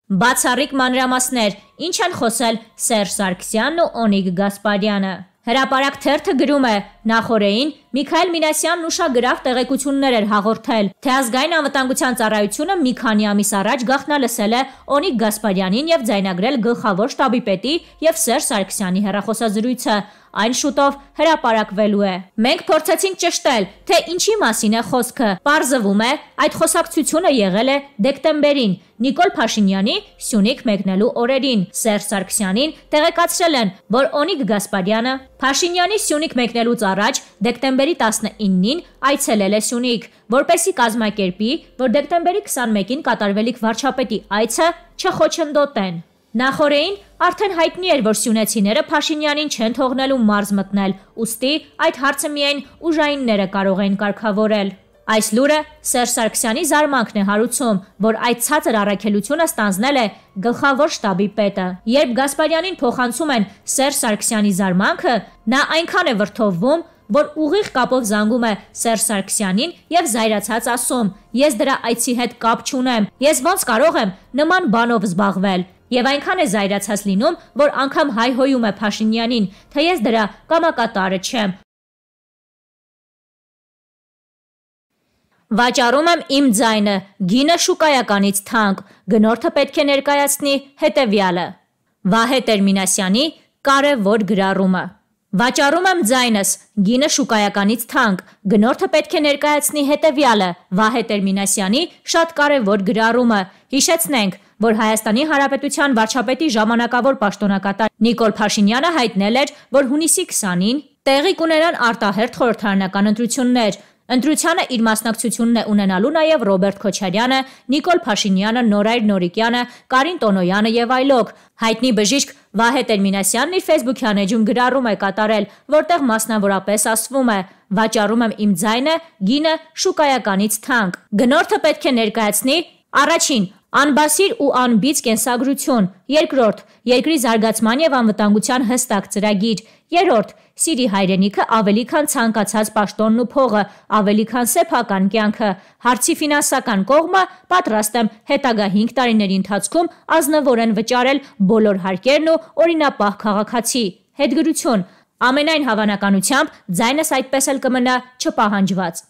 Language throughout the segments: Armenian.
Բացառիկ մանրամասներ, ինչ են խոսել Սերժ Սարգսյանն ու Օնիկ Գասպարյանը։ Հրապարակ թերթը գրում է. նախորդին Միքայել Մինասյանն ուշագրավ տեղեկություններ էր հաղորդել, թե ազգային անվտանգության ծառայությունը մի քանի ամիս առաջ գաղտնալսել է Օնիկ Գասպարյանին եւ ձայնագրել գլխավոր շտաբի պետի եւ Սերժ Սարգսյանի հեռախոսազրույցը։ Այն շուտով հրապարակվելու է։ Մենք փորձեցինք ճշտել, թե ինչի մասին է խոսքը։ Պարզվում է, այդ խոսակցությունը եղել է դեկտեմբերին Նիկոլ Փաշինյանի Սյունիք մեկնելու օրերին։ Սերժ Սարգսյանին տեղեկացրել են, որ Օնիկ Գասպարյանը Փաշինյանի Սյունիք մեկնելուց առաջ դեկտեմբերի 19-ին այցելել է Սյունիք, որպեսզի կազմակերպի, որ դեկտեմբերի 21-ին կատարվելիք վարչապետի այցը չխոչընդոտեն։ Նախորդին արդեն հայտնի էր, որ սյունեցիները Փաշինյանին չեն թողնելու մարզ մտնել, ուստի այդ հարցը միայն ուժայինները կարող են կարգավորել։ Այս լուրը Սերժ Սարգսյանի զարմանքն է հարուցում, որ այդ ցածր առաքելությունը ստանձնել է գլխավոր շտաբի պետը։ Երբ Գասպարյանին փոխանցում են Սերժ Սարգսյանի զարմանքը, նա այնքան է վրդովվում, որ ուղիղ կապով զանգում է Սերժ Սարգսյանին եւ զայրացած ասում. «Ես դրա այցի հետ կապ չունեմ, ես ոնց կարող եմ նման բանով զբաղվել»։ Եվ այնքան է զայրացած լինում, որ անգամ հայհոյում է Փաշինյանին, թե ես դրա կամակատարը չեմ։ Վաճառում եմ իմ ձայնը, գինը շուկայականից թանկ, գնորդը պետք է ներկայացնի հետևյալը։ Վահե Տերմինասյանի կարևոր գրառումը։ Վաճառում եմ ձայնս, գինը շուկայականից թանկ, գնորդը պետք է ներկայացնի հետևյալը։ Վահե Տերմինասյանի շատ կարևոր գրառումը։ Հիշեցնենք, որ Հայաստանի Հանրապետության վարչապետի ժամանակավոր պաշտոնակատար Նիկոլ Փաշինյանը հայտնել էր, որ հունիսի 20-ին տեղի կունենան արտահերթ խորհրդարանական ընտրություններ։ Ընտրությանը իր մասնակցությունն է ունենալու նաև Ռոբերտ Քոչարյանը, Նիկոլ Փաշինյանը, Նորայր Նորիկյանը, Կարին Տոնոյանը եւ այլոք։ Հայտնի բժիշկ Վահե Տերմինասյանն իր Facebook-յան էջում գրառում է կատարել, որտեղ մասնավորապես ասվում է. «Վաճառում եմ իմ ձայնը, գինը շուկայականից թանկ։ Գնորդը պետք է ներկայացնի առաջին անբասիր ու անբիծ կենսագրություն, երկրորդ երկրի զարգացման եւ անվտանգության հստակ ծրագիր, երրորդ սիրի հայրենիքը ավելի քան ցանկացած պաշտոնն ու փողը, ավելի քան սեփական կյանքը, հարցի ֆինանսական կողմը պատրաստ եմ հետագա 5 տարիների ընթացքում ազնվորեն վճարել բոլոր հարկերն ու օրինապահ քաղաքացի, հետգրություն, ամենայն հավանականությամբ ձայնս այդպես էլ կմնա չպահանջված»։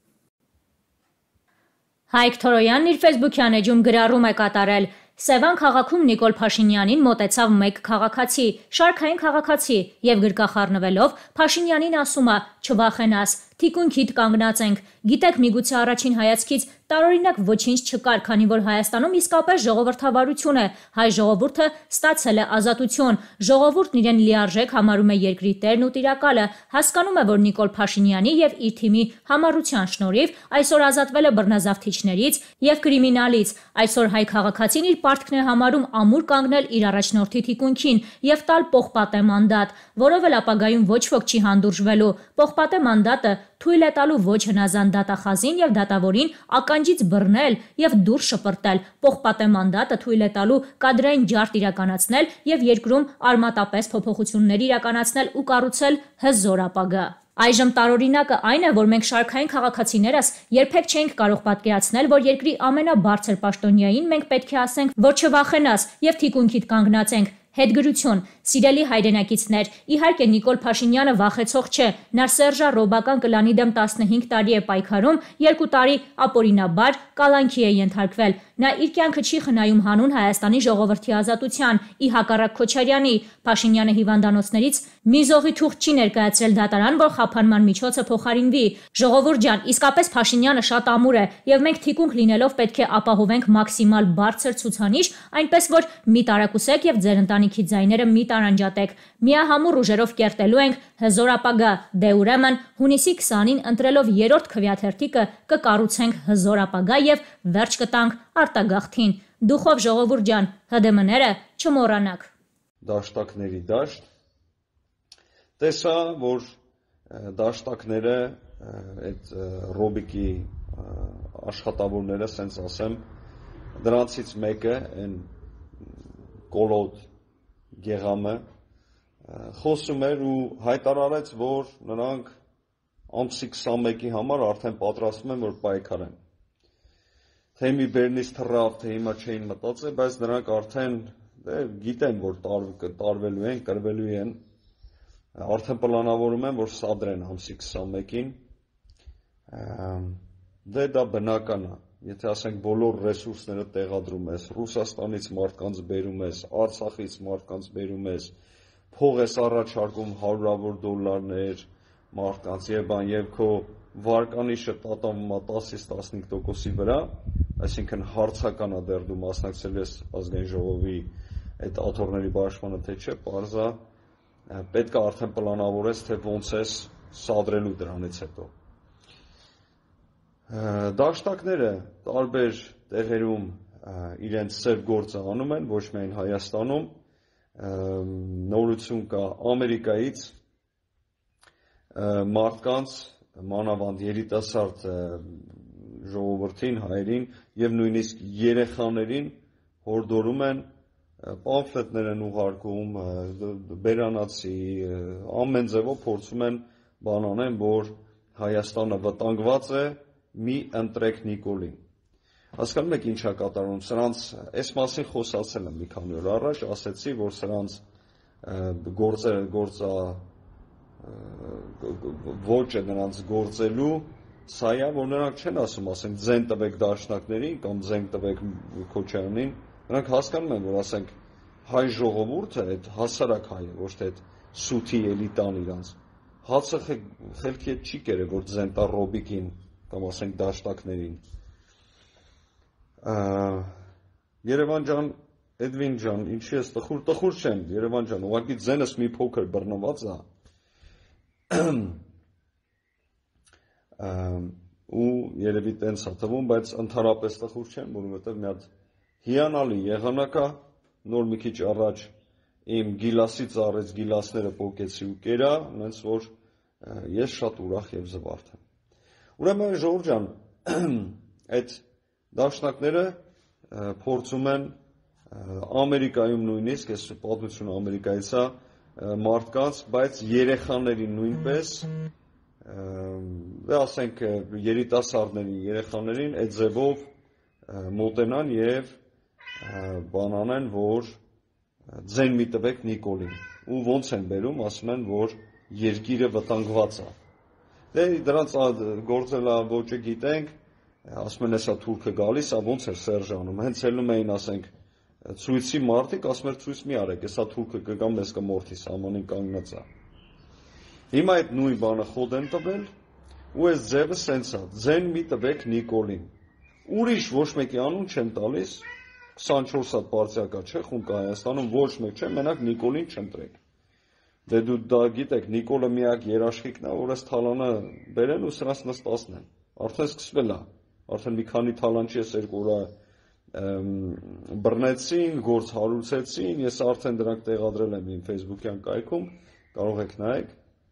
Հայկ Թորոյանն իր Facebook-յան էջում գրառում է կատարել. Սևան քաղաքում Նիկոլ Փաշինյանին մոտեցավ մեկ քաղաքացի, շարքային քաղաքացի, եւ գրկախառնվելով Փաշինյանին ասում է. «Չվախենաս, թիկունքիդ կանգնած ենք, գիտեք միգուցե առաջին հայացքից տարօրինակ ոչինչ չկար, քանի որ Հայաստանում իսկապես ժողովրդավարություն է, հայ ժողովուրդը ստացել է ազատություն, ժողովուրդն իրեն լիարժեք համարում է երկրի տերն ու տիրակալը, հասկանում է, որ Նիկոլ Փաշինյանի եւ իր թիմի համառության շնորհիվ այսօր ազատվել է բռնազավթիչներից եւ կրիմինալից, այսօր հայ քաղաքացին իր պարտքն է համարում ամուր կանգնել իր առաջնորդի թիկունքին եւ տալ պողպատե մանդատ, որով էլ ապագայում ոչ ոք չի հանդուրժվելու, պողպատե մանդատը թույլ է տալու ոչ հնազանդ դատախազին եւ դատավորին ականջից բռնել եւ դուրս շպրտել, պողպատե մանդատը թույլ է տալու կադրային ջարդ իրականացնել եւ երկրում արմատապես փոփոխություններ իրականացնել ու կառուցել հզոր ապագա։ Այժմ տարօրինակը այն է, որ մենք շարքային քաղաքացիներս երբեք չենք կարող պատկերացնել, որ երկրի ամենաբարձր պաշտոնյային մենք պետք է ասենք, որ չվախենաս եւ թիկունքիդ կանգնած ենք։ Հետգրություն, սիրելի հայրենակիցներ, իհարկե Նիկոլ Փաշինյանը վախեցող չէ, նա սերժառոբական կլանի դեմ 15 տարի է պայքարում, 2 տարի ապօրինաբար կալանքի է ենթարկվել։ Նա իր կյանքը չի խնայում հանուն Հայաստանի ժողովրդի ազատության, ի հակառակ Քոչարյանի։ Փաշինյանը հիվանդանոցներից մի զողի թուղթ չի ներկայացրել դատարան, որ խափանման միջոցը փոխարինվի։ Ժողովուրդ ջան, իսկապես Փաշինյանը շատ ամուր է, եւ մենք թիկունք լինելով պետք է ապահովենք մաքսիմալ բարձր ցուցանիշ, այնպես որ մի տարակուսեք եւ ձեր ընտանիքի ձայները մի տարանջատեք։ Միահամուռ ուժերով կերտելու ենք հզոր ապագա, դե ուրեմն հունիսի 20-ին ընտրելով 3-րդ քվեաթերթիկը կկառուցենք հզոր ապագա եւ վերջ կտանք արտագաղթին։ Դուխով ժողովուրդ ջան, ՀԴՄ-ները չմոռանաք։ Դաշտակների դաշտ։ Տեսա, որ դաշտակները այդ Ռոբիկի աշխատավորները, սենց ասեմ, դրանցից մեկը այն կոլոտ գեղամը խոսում էր ու հայտարարեց, որ նրանք ամսի 21-ի համար արդեն պատրաստվում են, որ պայքարեն։ թե մի բերնից թռավ, թե հիմա չէին մտածել, բայց նրանք արդեն գիտեն, որ տարվելու են, կրվելու են, արդեն պլանավորում են, որ սադրեն ամսի 21-ին, դա բնական է, եթե ասենք բոլոր ռեսուրսները տեղադրում ես, Ռուսաստանից մարդկանց բերում ես, Արցախից մարդկանց բերում ես, փող ես առաջարկում հարյուրավոր դոլարներ մարդկանց եւ քո վարկանիշը տատանվում է 10-ից 15%-ի վրա, այսինքն հարցական է դեռ դու մասնակցել ես ազգային ժողովի այդ աթոռների բաշխմանը թե չէ, պարզա պետք է արդեն պլանավորես, թե ոնց ես սադրելու դրանից հետո։ Դաշտակները տարբեր տեղերում իրենց ծեր գործը անում են, ոչ միայն Հայաստանում, նորություն կա Ամերիկայից մարդկանց, մանավանդ երիտասարդ ժողովրդին, հայերին եւ նույնիսկ երեխաներին հորդորում են, պամֆլետներ են ուղարկում, բերանացի, ամեն ձևով փորձում են բան անեն, որ Հայաստանը վտանգված է, մի ընտրեք Նիկոլին։ Հասկանում եք ինչ է կատարում, սրանց այս մասին խոսացել եմ մի քանի օր առաջ, ասեցի, որ սրանց ոճը նրանց գործելու սա է, որ նրանք չեն ասում, ասենք ձեն տվեք դաշնակներին կամ ձեն տվեք Քոչարյանին, նրանք հասկանում են, որ ասենք հայ ժողովուրդը, այդ հասարակ հայը, ոչ թե այդ սութի էլիտան իրանց, հացը խելքի հետ չի կերել, որ ձեն տա Ռոբիկին կամ ասենք դաշտակներին։ Երևան ջան, Էդվին ջան, ինչի ես տխուր չեմ, Երևան ջան, ուղղակի ձենս մի փոքր բռնված է, ու երևի տենց է թվում, բայց ընդհանրապես տխուր չեմ, որովհետև մի հատ հիանալի եղանակ է, նոր մի քիչ առաջ իմ գիլասի ծառից գիլասները պոկեցի ու կերա, նենց որ ես շատ ուրախ եւ զվարթ եմ։ Ուրեմն ժողովուրդ ջան, այդ դաշնակները փորձում են Ամերիկայում նույնիսկ, այս պատմությունը Ամերիկայից է, մարդկանց, բայց երեխաներին նույնպես, ասենք երիտասարդներին, երեխաներին այդ ձևով մոտենան եւ բան անեն, որ ձեն մի տվեք Նիկոլին, ու ոնց են բերում, ասում են, որ երկիրը վտանգված է։ Դրանց գործելա ոճը գիտենք, ասում են, հեսա թուրքը գալիս, ոնց էր Սերժանում, հենց ելնում էին, ասենք, ցույցի մարդիկ, ասում էր ցույց մի արեք, հեսա թուրքը կգա մեզ կմորթի, սահմանին կանգնած է։ Հիմա այդ նույն բանը խոդ են տվել, ու այս ձևը սենց է, ձեն մի տվեք Նիկոլին։ Ուրիշ ոչ մեկի անուն չեն տալիս, 24 հատ պարտիա կա, չէ, խումբ կա Հայաստանում, ոչ մեկ չէ, մենակ Նիկոլին չընտրեք։ Դու դա գիտեք, Նիկոլը միակ երաշխիքն է, որ այս թալանը բերեն ու սրանց նստացնեն։ Արդեն սկսվել է, արդեն մի քանի թալանչի ես երկու օր բռնեցին, գործ հարուցեցին, ես արդեն դրանք տեղադրել եմ իմ Facebook-յան կայքում, կարող եք նայեք։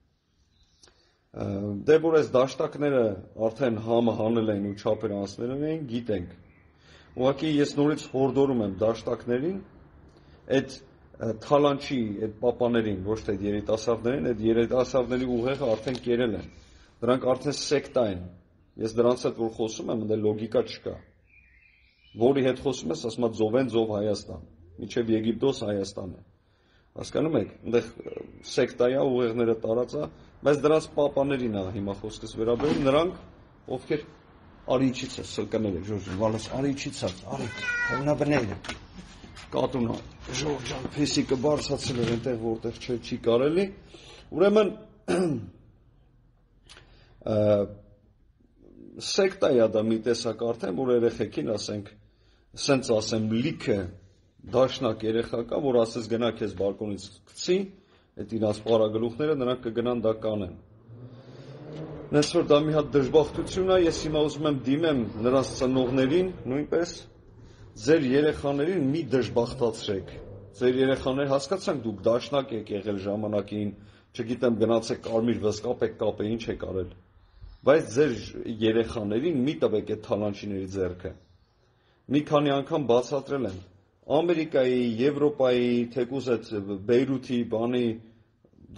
Դե որ այս դաշտակները արդեն համը հանել էին ու չափեր անցնել էին, գիտենք։ Ուղղակի ես նորից հորդորում եմ դաշտակներին, այդ թալանչի, այդ պապաներին, ոչ թե երիտասարդներին, այդ երիտասարդների ուղեղը արդեն կերել են։ Դրանք արդեն սեկտա են։ Ես դրանց հետ որ խոսում եմ, դա լոգիկա չկա։ Որի հետ խոսում ես, ասում է ձով են ձով Հայաստան, մինչև Եգիպտոս Հայաստան է։ Հասկանում եք, այնտեղ սեկտա է, ուղեղները տարած է, բայց դրանց պապաներին է հիմա խոսքս վերաբերում, նրանք, ովքեր արի ինչից է սլկնել եք, Ժորժ ջան, վալես, արի ինչից է, արի, հնաբնել եք, կատունա, Ժորժ ջան, փեսիկը բարձացել էր այնտեղ, որտեղ չի կարելի, ուրեմն, սեկտա է դա մի տեսակ արդեն, որ երեխեքին ասենք, սենց ասեմ, լիքը դաշնակ երեխա կա, որ ասես գնա քեզ բալկոնից գցի, այդ իրաց պարագլուխները նրանք կգնան դա կանեն։ Նենց որ դա մի հատ դժբախտություն է, ես հիմա ուզում եմ դիմեմ նրանց ծնողներին, նույնպես ձեր երեխաներին մի դժբախտացրեք։ Ձեր երեխաներ հասկացանք դուք դաշնակ եք եղել ժամանակին, չգիտեմ գնացեք կարմիր վզկապ եք կապել, ինչ եք արել։ Բայց ձեր երեխաներին մի տվեք այդ թալանչիների ձեռքը։ Մի քանի անգամ բացատրել եմ։ Ամերիկայի, Եվրոպայի, թեկուզ այդ Բեյրութի բանի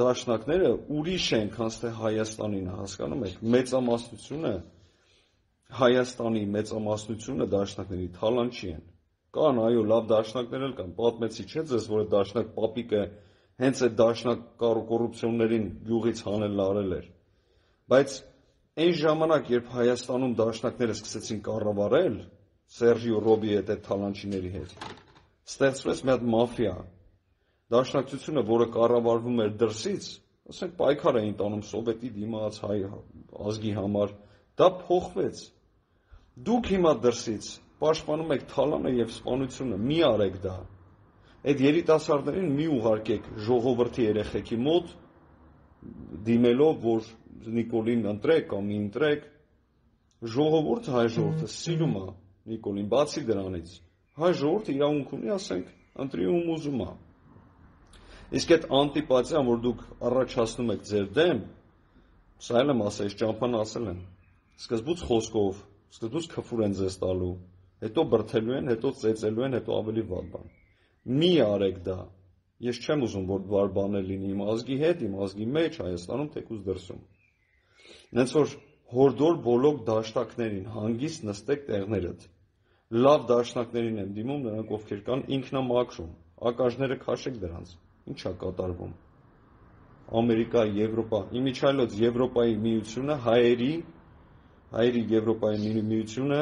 դաշնակները ուրիշ են, քան թե Հայաստանին, հասկանում եք։ Մեծամասնությունը Հայաստանի մեծամասնությունը դաշնակների թալանչի են։ Կան, այո, լավ դաշնակներ էլ կան, պատմեցի չէ ձեզ, որ դաշնակ պապիկը հենց այդ դաշնակ կոռուպցիոններին գյուղից հանել լարել էր։ Բայց այն ժամանակ, երբ Հայաստանում դաշնակները սկսեցին կառավարել, Սերժի ու Ռոբի հետ այդ թալանչիների հետ, ստեղծվեց մի հատ մաֆիա։ Դաշնակցությունը, որը կառավարվում էր դրսից, ասենք պայքար էին տանում սովետի դիմաց հայ ազգի համար, դա փոխվեց։ Դուք հիմա դրսից պաշտպանում եք թալանը եւ սպանությունը, մի արեք դա։ Այդ երիտասարդներին մի ուղարկեք ժողովրդի երեխեքի մոտ, դիմելով, որ Նիկոլին ընտրեք կամ մի ընտրեք, ժողովուրդը, հայ ժողովուրդը սիրում է Նիկոլին, բացի դրանից, հայ ժողովուրդը իրավունք ունի, ասենք, ընտրի ում ուզում է։ Իսկ այդ անտիպաթիան, որ դուք առաջացնում եք ձեր դեմ, սա էլ եմ ասել, ճամփան ասել եմ, սկզբուց խոսքով, սկզբուց քֆուր են ձեզ տալու, հետո բրթելու են, հետո ծեծելու են, հետո ավելի վատ բան։ Մի արեք դա։ Ես չեմ ուզում, որ վար բաներ լինի իմ ազգի հետ, իմ ազգի մեջ, Հայաստանում, թեկուզ դրսում։ Նենց որ հորդոր բոլոք դաշնակներին հանգիստ նստեք տեղներդ։ Լավ դաշնակներին եմ դիմում, նրանք ովքեր կան ինքնամաքրում, ակաժները քաշեք դրանց։ Ինչ է կատարվում։ Ամերիկա, Եվրոպա, իմիջիայլոց Եվրոպայի միությունը, հայերի Եվրոպայի միությունը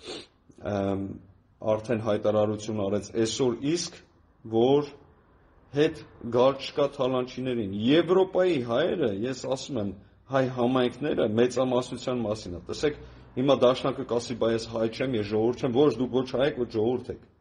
արդեն հայտարարություն արեց այսօր իսկ, որ հետ գալ չկա թալանչիներին։ Եվրոպայի հայերը, ես ասում եմ, հայ համայնքները մեծամասնության մասին է։ Տեսեք, հիմա դաշնակը կասի, բայց ես հայ չեմ, ես ժողովուրդ չեմ, ոչ դուք ոչ հայ եք, ոչ ժողովուրդ եք։